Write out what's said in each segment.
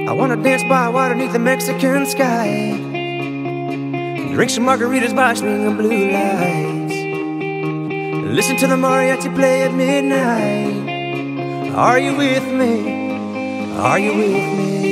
I wanna dance by water beneath the Mexican sky, drink some margaritas by swinging blue lights, listen to the mariachi play at midnight. Are you with me? Are you with me?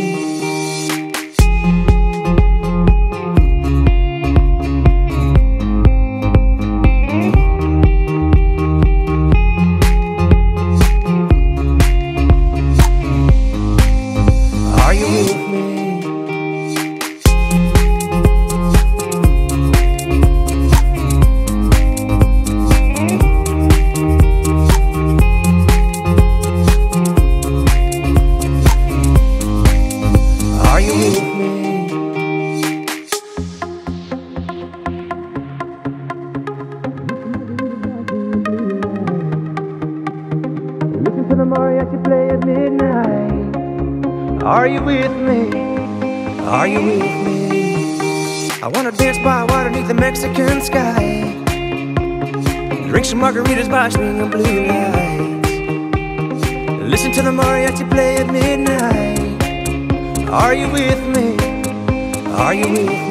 Listen to the mariachi play at midnight. Are you with me? Are you with me? I wanna dance by water beneath the Mexican sky, drink some margaritas by swinging blue lights, listen to the mariachi play at midnight. Are you with me? Are you with me?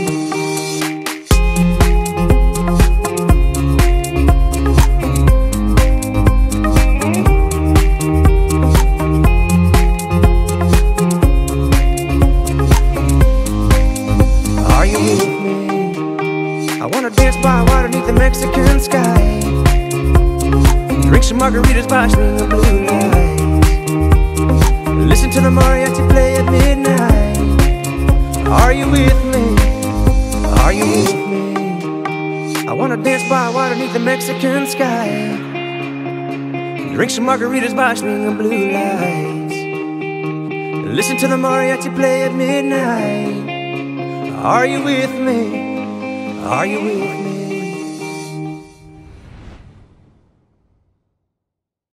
I wanna dance by water beneath the Mexican sky, drink some margaritas by swinging blue lights, listen to the mariachi play at midnight. Are you with me? Are you with me? I wanna dance by water beneath the Mexican sky, drink some margaritas by swinging blue lights, listen to the mariachi play at midnight. Are you with me? Are you with me?